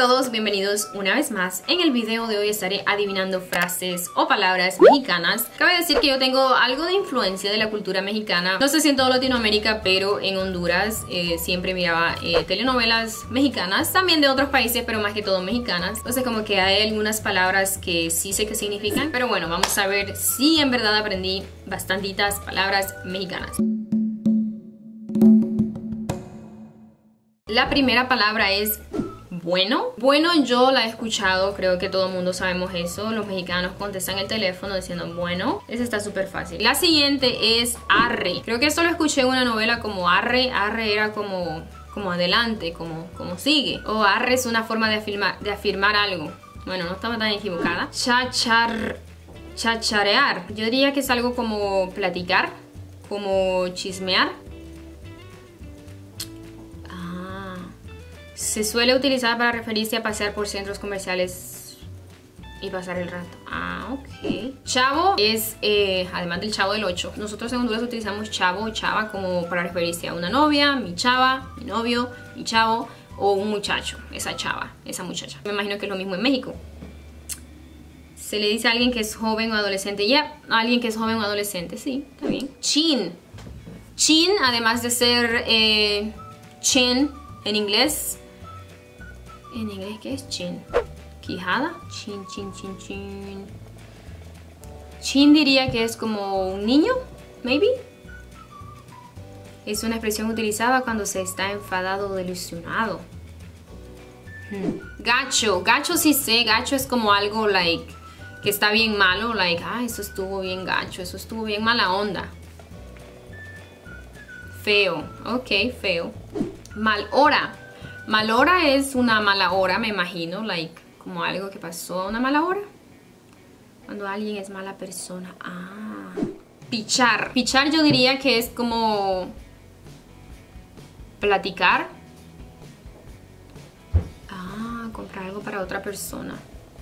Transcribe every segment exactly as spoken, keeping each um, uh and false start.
todos, bienvenidos una vez más. En el video de hoy estaré adivinando frases o palabras mexicanas. Cabe decir que yo tengo algo de influencia de la cultura mexicana. No sé si en toda Latinoamérica, pero en Honduras eh, siempre miraba eh, telenovelas mexicanas. También de otros países, pero más que todo mexicanas. Entonces como que hay algunas palabras que sí sé qué significan. Pero bueno, vamos a ver si en verdad aprendí bastantitas palabras mexicanas. La primera palabra es bueno. Bueno, yo la he escuchado, creo que todo el mundo sabemos eso. Los mexicanos contestan el teléfono diciendo bueno. Esa está súper fácil. La siguiente es arre. Creo que esto lo escuché en una novela como arre. Arre era como, como adelante, como, como sigue. O arre es una forma de afirmar, de afirmar algo. Bueno, no estaba tan equivocada. Chachar, chacharear. Yo diría que es algo como platicar, como chismear. Se suele utilizar para referirse a pasear por centros comerciales y pasar el rato. Ah, ok. Chavo es, eh, además del chavo del ocho. Nosotros en Honduras utilizamos chavo o chava como para referirse a una novia, mi chava, mi novio, mi chavo, o un muchacho, esa chava, esa muchacha. Me imagino que es lo mismo en México. Se le dice a alguien que es joven o adolescente. Ya, yeah, a alguien que es joven o adolescente, sí, está bien. Chin. Chin, además de ser eh, chin en inglés. ¿En inglés qué es chin? ¿Quijada? Chin, chin, chin, chin. Chin diría que es como un niño, maybe. Es una expresión utilizada cuando se está enfadado o desilusionado. Hmm. Gacho. Gacho sí sé. Gacho es como algo, like, que está bien malo. Like, ah, eso estuvo bien gacho. Eso estuvo bien mala onda. Feo. Ok, feo. Mal hora. Mal hora es una mala hora, me imagino, like, como algo que pasó, una mala hora. Cuando alguien es mala persona. Ah. Pichar. Pichar yo diría que es como platicar. Ah, comprar algo para otra persona.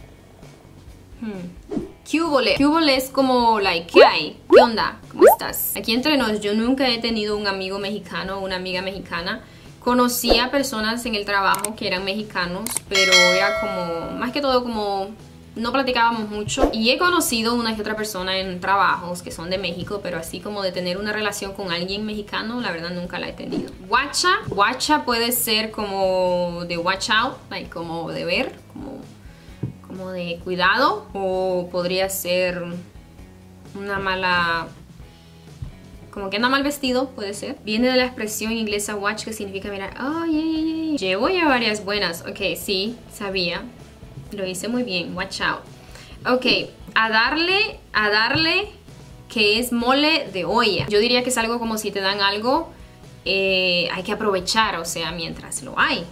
Hmm. Cúbole. Cúbole es como, like, ¿qué hay? ¿Qué onda? ¿Cómo estás? Aquí entre nos, yo nunca he tenido un amigo mexicano o una amiga mexicana. Conocí a personas en el trabajo que eran mexicanos, pero era como, más que todo como, no platicábamos mucho. Y he conocido una que otra persona en trabajos que son de México, pero así como de tener una relación con alguien mexicano, la verdad nunca la he tenido. Guacha. Guacha puede ser como de watch out, like, como de ver, como, como de cuidado. O podría ser una mala... como que anda mal vestido, puede ser. Viene de la expresión inglesa watch, que significa mirar. Oh, yeah, yeah, yeah. Llevo ya varias buenas. Ok, sí, sabía. Lo hice muy bien. Watch out. Ok, a darle, a darle, que es mole de olla. Yo diría que es algo como si te dan algo, eh, hay que aprovechar, o sea, mientras lo hay.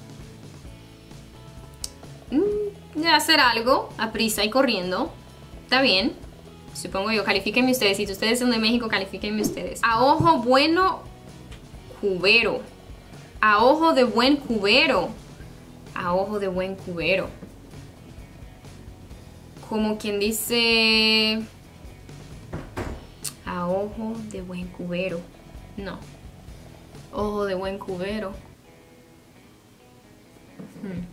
Mm, de hacer algo a prisa y corriendo. Está bien. Supongo yo, califíquenme ustedes. Si ustedes son de México, califíquenme ustedes. A ojo bueno, cubero. A ojo de buen cubero. A ojo de buen cubero. Como quien dice... a ojo de buen cubero. No. Ojo de buen cubero. Hmm.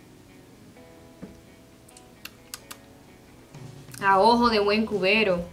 A ojo de buen cubero.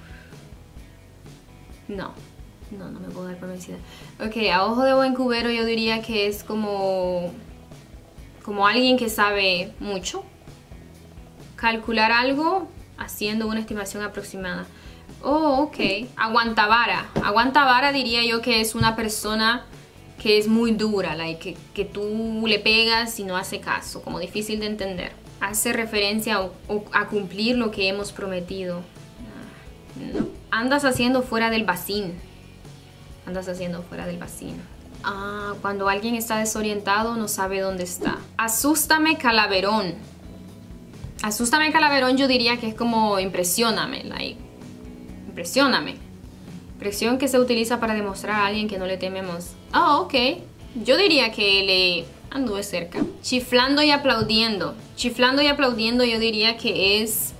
No, no, no me puedo dar por vencida. Ok, a ojo de buen cubero yo diría que es como... como alguien que sabe mucho. Calcular algo haciendo una estimación aproximada. Oh, ok. Aguantavara. Aguantavara diría yo que es una persona que es muy dura, like, que, que tú le pegas y no hace caso, como difícil de entender. Hace referencia a, a cumplir lo que hemos prometido. No. Andas haciendo fuera del vacín. Andas haciendo fuera del vacín. Ah, cuando alguien está desorientado, no sabe dónde está. Asústame calaverón. Asústame calaverón yo diría que es como impresióname. Like, impresióname. Expresión que se utiliza para demostrar a alguien que no le tememos. Ah, oh, ok. Yo diría que le... anduve cerca. Chiflando y aplaudiendo. Chiflando y aplaudiendo yo diría que es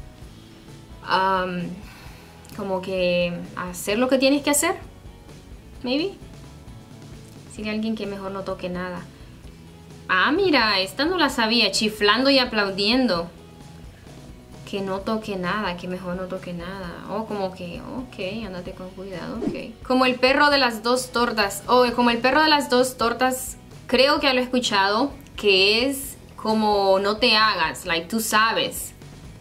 um, como que hacer lo que tienes que hacer. Maybe. Si hay alguien que mejor no toque nada. Ah, mira, esta no la sabía. Chiflando y aplaudiendo. Que no toque nada, que mejor no toque nada. Oh, como que, ok, ándate con cuidado, ok. Como el perro de las dos tortas. Oh, como el perro de las dos tortas, creo que ya lo he escuchado, que es como no te hagas, like tú sabes.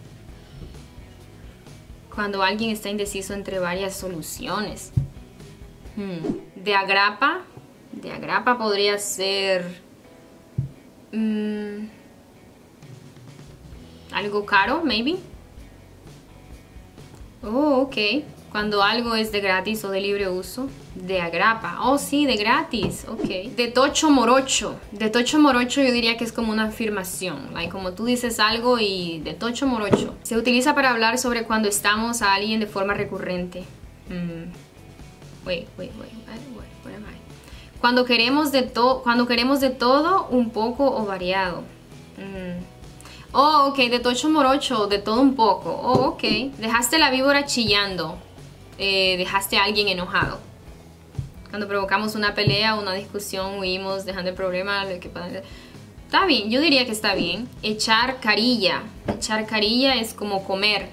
Cuando alguien está indeciso entre varias soluciones. Hmm. De agrapa, de agrapa podría ser mmm, algo caro, maybe. Oh, ok. Cuando algo es de gratis o de libre uso. De agrapa. Oh, sí, de gratis. Ok. De tocho morocho. De tocho morocho yo diría que es como una afirmación. Like, como tú dices algo y de tocho morocho. Se utiliza para hablar sobre cuando estamos a alguien de forma recurrente. Hmm. Wait, wait, wait. What, what am I? Cuando queremos de todo, cuando queremos de todo, un poco o variado. Hmm. Oh, ok, de tocho morocho, de todo un poco. Oh, ok. Dejaste la víbora chillando. Eh, dejaste a alguien enojado. Cuando provocamos una pelea o una discusión, huimos dejando el problema. Que está bien, yo diría que está bien. Echar carilla. Echar carilla es como comer.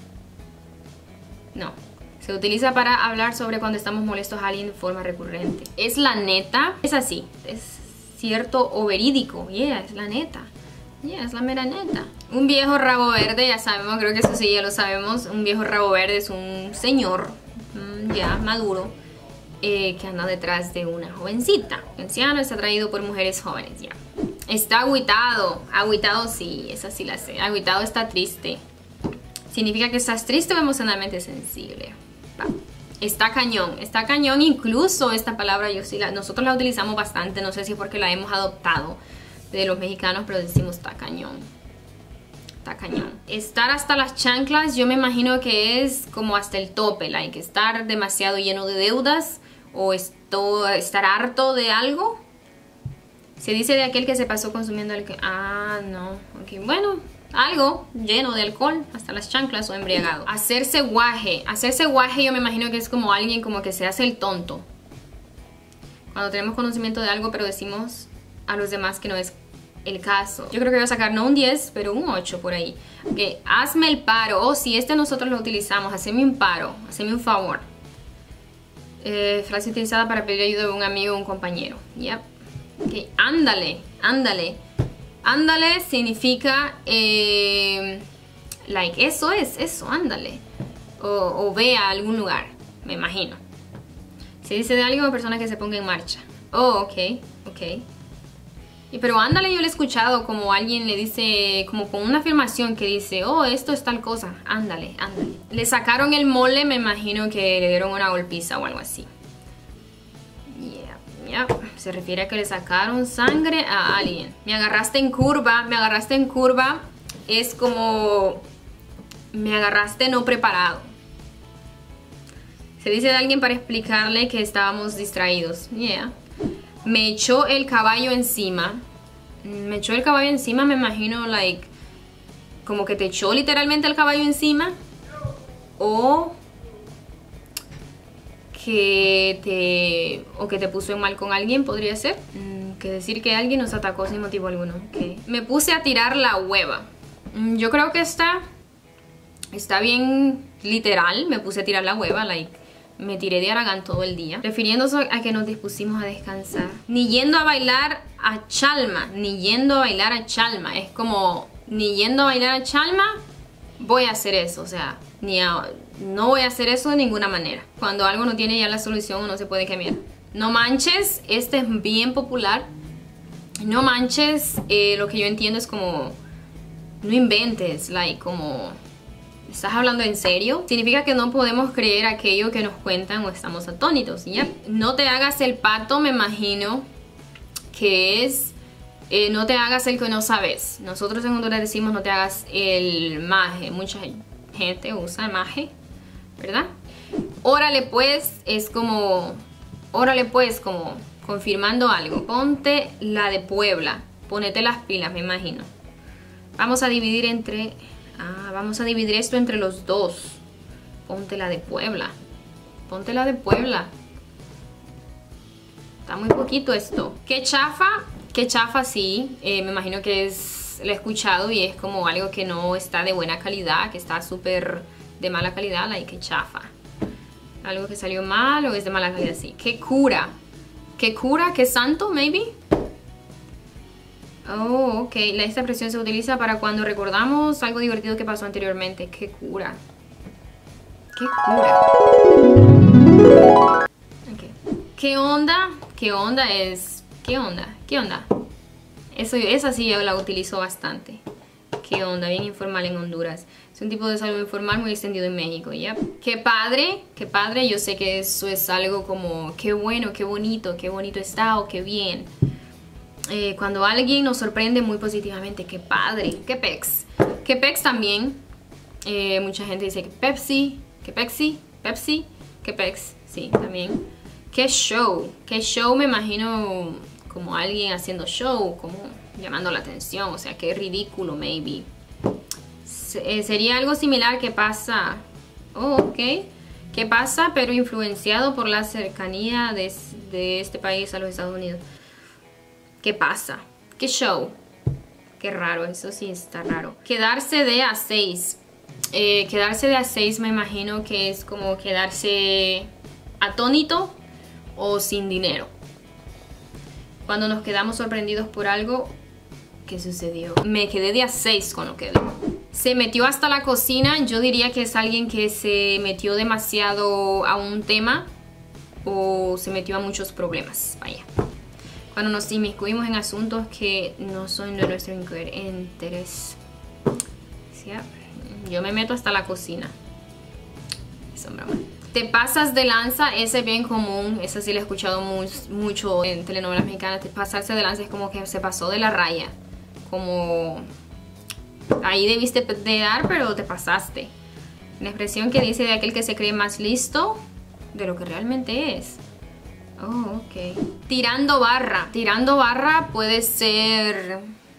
No. Se utiliza para hablar sobre cuando estamos molestos a alguien de forma recurrente. Es la neta. Es así. Es cierto o verídico. Yeah, es la neta. Yeah, es la mera neta. Un viejo rabo verde, ya sabemos, creo que eso sí ya lo sabemos. Un viejo rabo verde es un señor mmm, ya maduro eh, que anda detrás de una jovencita. El anciano está atraído por mujeres jóvenes, ya. Está agüitado. Agüitado sí, esa sí la sé. Agüitado está triste. Significa que estás triste o emocionalmente sensible. Va. Está cañón. Está cañón, incluso esta palabra yo sí la, nosotros la utilizamos bastante. No sé si es porque la hemos adoptado de los mexicanos, pero decimos está cañón. Está cañón. Estar hasta las chanclas, yo me imagino que es como hasta el tope, like estar demasiado lleno de deudas o esto, estar harto de algo. Se dice de aquel que se pasó consumiendo alcohol. Ah, no. Ok, bueno, algo lleno de alcohol hasta las chanclas o embriagado. Hacerse guaje. Hacerse guaje yo me imagino que es como alguien como que se hace el tonto. Cuando tenemos conocimiento de algo pero decimos a los demás que no es el caso. Yo creo que voy a sacar no un diez, pero un ocho por ahí. Ok, hazme el paro. Oh, si este nosotros lo utilizamos. Haceme un paro. Haceme un favor. Eh, frase utilizada para pedir ayuda de un amigo o un compañero. Yep. Ok, ándale. Ándale. Ándale significa eh, like, eso es, eso, ándale. O, o ve a algún lugar, me imagino. Se dice de alguien o persona que se ponga en marcha. Oh, ok, ok. Pero ándale yo lo he escuchado como alguien le dice, como con una afirmación que dice, oh, esto es tal cosa, ándale, ándale. Le sacaron el mole, me imagino que le dieron una golpiza o algo así. Yeah, yeah. Se refiere a que le sacaron sangre a alguien. Me agarraste en curva, me agarraste en curva, es como, me agarraste no preparado. Se dice de alguien para explicarle que estábamos distraídos. Yeah. Me echó el caballo encima. Me echó el caballo encima, me imagino, like, como que te echó literalmente el caballo encima. O que te, o que te puso en mal con alguien, podría ser. Mm, que decir que alguien nos atacó sin motivo alguno. Okay. Me puse a tirar la hueva. Mm, yo creo que está, está bien literal. Me puse a tirar la hueva, like. Me tiré de Aragán todo el día. Refiriéndose a que nos dispusimos a descansar. Ni yendo a bailar a Chalma. Ni yendo a bailar a Chalma. Es como, ni yendo a bailar a Chalma, voy a hacer eso. O sea, ni a, no voy a hacer eso de ninguna manera. Cuando algo no tiene ya la solución o no se puede cambiar. No manches, este es bien popular. No manches, eh, lo que yo entiendo es como, no inventes, like, como... ¿Estás hablando en serio? Significa que no podemos creer aquello que nos cuentan o estamos atónitos, ¿ya? No te hagas el pato, me imagino que es eh, no te hagas el que no sabes. Nosotros en Honduras decimos no te hagas el maje. Mucha gente usa el maje, ¿verdad? Órale pues, es como, órale pues, como confirmando algo. Ponte la de Puebla, ponete las pilas, me imagino. Vamos a dividir entre... Ah, vamos a dividir esto entre los dos. Ponte la de Puebla. Ponte la de Puebla. Está muy poquito esto. Qué chafa. Qué chafa, sí. Eh, me imagino que es, lo he escuchado y es como algo que no está de buena calidad, que está súper de mala calidad, like, qué chafa. Algo que salió mal o es de mala calidad, sí. Qué cura. Qué cura, qué santo, maybe. Oh, ok. Esta expresión se utiliza para cuando recordamos algo divertido que pasó anteriormente. Qué cura. Qué cura. Okay. ¿Qué onda? ¿Qué onda es? ¿Qué onda? ¿Qué onda? Eso, esa sí yo la utilizo bastante. ¿Qué onda? Bien informal en Honduras. Es un tipo de saludo informal muy extendido en México, ¿ya? Yep. Qué padre, qué padre. Yo sé que eso es algo como qué bueno, qué bonito, qué bonito está o qué bien. Eh, cuando alguien nos sorprende muy positivamente, qué padre, qué pex. Qué pex también. Eh, mucha gente dice que Pepsi, que Pepsi, Pepsi, que pex, sí, también. Qué show, qué show, me imagino como alguien haciendo show, como llamando la atención, o sea, qué ridículo, maybe. Se, eh, sería algo similar que pasa, oh, ok, que pasa, pero influenciado por la cercanía de, de este país a los Estados Unidos. ¿Qué pasa? ¿Qué show? Qué raro, eso sí está raro. Quedarse de a seis. Eh, quedarse de a seis me imagino que es como quedarse atónito o sin dinero. Cuando nos quedamos sorprendidos por algo, ¿qué sucedió? Me quedé de a seis con lo que vi. Se metió hasta la cocina. Yo diría que es alguien que se metió demasiado a un tema o se metió a muchos problemas. Vaya. Cuando nos inmiscuimos en asuntos que no son de nuestro interés. ¿Sí? Yo me meto hasta la cocina. Eso es broma. Te pasas de lanza, ese es bien común. Ese sí lo he escuchado muy, mucho en telenovelas mexicanas. Te pasarse de lanza es como que se pasó de la raya. Como ahí debiste de dar, pero te pasaste. Una expresión que dice de aquel que se cree más listo de lo que realmente es. Oh, ok. Tirando barra. Tirando barra puede ser...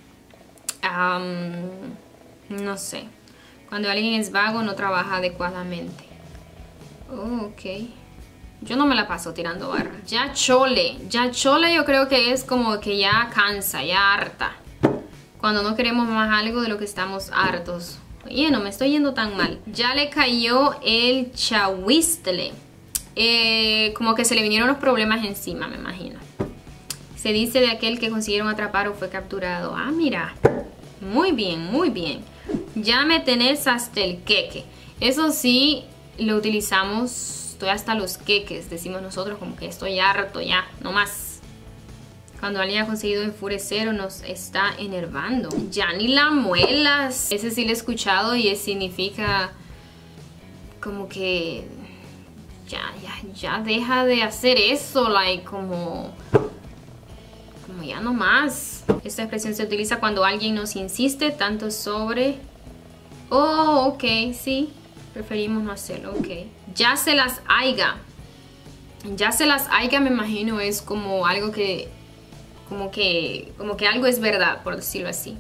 Um, no sé. Cuando alguien es vago, no trabaja adecuadamente. Oh, ok. Yo no me la paso tirando barra. Ya chole. Ya chole yo creo que es como que ya cansa, ya harta. Cuando no queremos más algo de lo que estamos hartos. Oye, no me estoy yendo tan mal. Ya le cayó el chahuistle. Eh, como que se le vinieron los problemas encima, me imagino. Se dice de aquel que consiguieron atrapar o fue capturado. Ah, mira. Muy bien, muy bien. Ya me tenés hasta el queque. Eso sí, lo utilizamos. Estoy hasta los queques. Decimos nosotros como que estoy harto ya, no más. Cuando alguien ha conseguido enfurecer o nos está enervando. Ya ni la muelas. Ese sí lo he escuchado y significa como que... Ya, ya, ya deja de hacer eso, like, como, como ya no más. Esta expresión se utiliza cuando alguien nos insiste tanto sobre... Oh, ok, sí, preferimos no hacerlo, ok. Ya se las haiga. Ya se las haiga, me imagino, es como algo que... Como que, como que algo es verdad, por decirlo así.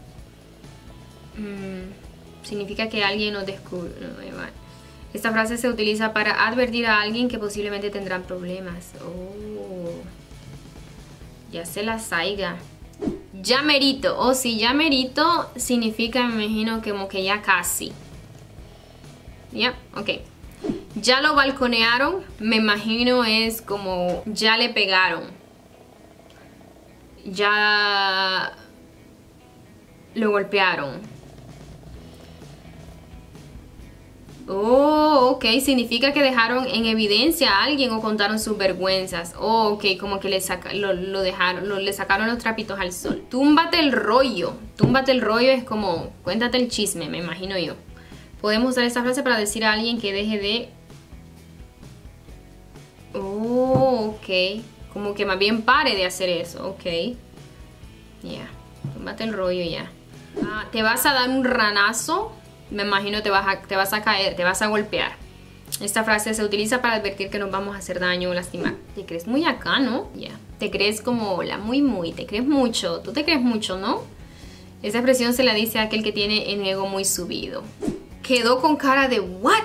Mm, significa que alguien nos descubre... Esta frase se utiliza para advertir a alguien que posiblemente tendrán problemas. Oh, ya se las haiga. Ya merito. Oh, sí, ya merito significa, me imagino, como que ya casi. Ya, yeah, ok. Ya lo balconearon, me imagino es como ya le pegaron. Ya lo golpearon. Oh, ok, significa que dejaron en evidencia a alguien o contaron sus vergüenzas. Oh, ok, como que le, saca, lo, lo dejaron, lo, le sacaron los trapitos al sol. Túmbate el rollo. Túmbate el rollo es como, cuéntate el chisme, me imagino yo. Podemos usar esta frase para decir a alguien que deje de... Oh, ok. Como que más bien pare de hacer eso, ok. Ya, yeah. Túmbate el rollo ya. Ah, te vas a dar un ranazo. Me imagino te vas, a, te vas a caer, te vas a golpear. Esta frase se utiliza para advertir que nos vamos a hacer daño o lastimar. Te crees muy acá, ¿no? Ya. Yeah. Te crees como, hola, muy, muy. Te crees mucho. Tú te crees mucho, ¿no? Esa expresión se la dice a aquel que tiene el ego muy subido. Quedó con cara de, ¿what?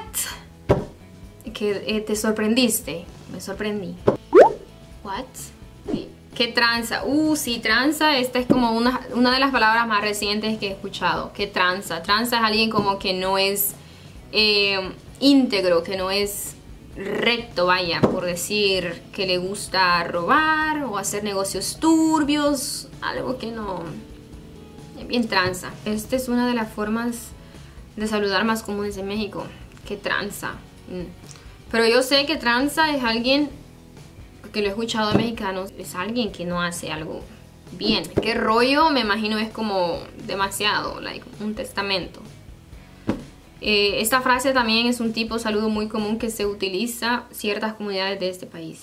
Que eh, te sorprendiste. Me sorprendí. ¿What? ¿Qué tranza? Uh, sí, tranza, esta es como una, una de las palabras más recientes que he escuchado. ¿Qué tranza? Tranza es alguien como que no es eh, íntegro, que no es recto, vaya, por decir que le gusta robar o hacer negocios turbios, algo que no... bien tranza. Esta es una de las formas de saludar más comunes en México. ¿Qué tranza? Mm. Pero yo sé que tranza es alguien, que lo he escuchado de mexicanos, es alguien que no hace algo bien. ¿Qué rollo? Me imagino es como demasiado, like un testamento. Eh, esta frase también es un tipo de saludo muy común que se utiliza en ciertas comunidades de este país.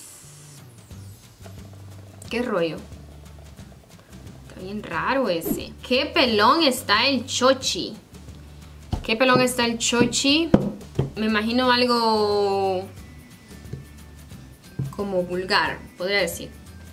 ¿Qué rollo? Está bien raro ese. ¿Qué pelón está el chochi? ¿Qué pelón está el chochi? Me imagino algo como vulgar, podría decir.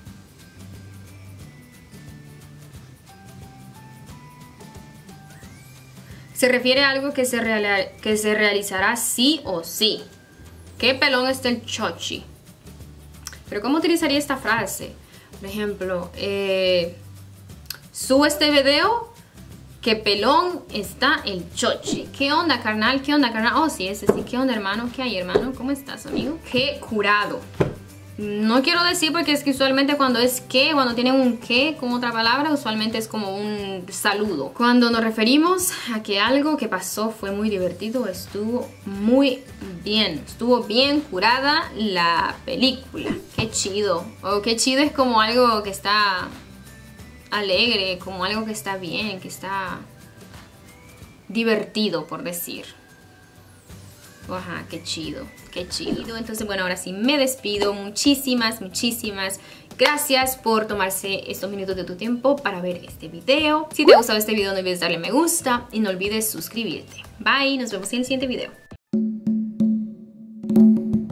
Se refiere a algo que se, real, que se realizará sí o sí. ¿Qué pelón está el chochi? Pero ¿cómo utilizaría esta frase? Por ejemplo, eh, sube este video, que pelón está el chochi. ¿Qué onda, carnal? ¿Qué onda, carnal? Oh, sí, ese sí. ¿Qué onda, hermano? ¿Qué hay, hermano? ¿Cómo estás, amigo? ¿Qué curado? No quiero decir porque es que usualmente cuando es que, cuando tiene un que con otra palabra, usualmente es como un saludo. Cuando nos referimos a que algo que pasó fue muy divertido, estuvo muy bien. Estuvo bien curada la película. Qué chido. O qué chido es como algo que está... alegre, como algo que está bien, que está divertido, por decir. Ajá, qué chido, qué chido. Entonces, bueno, ahora sí me despido. Muchísimas, muchísimas gracias por tomarse estos minutos de tu tiempo para ver este video. Si te ha gustado este video, no olvides darle me gusta y no olvides suscribirte. Bye, nos vemos en el siguiente video.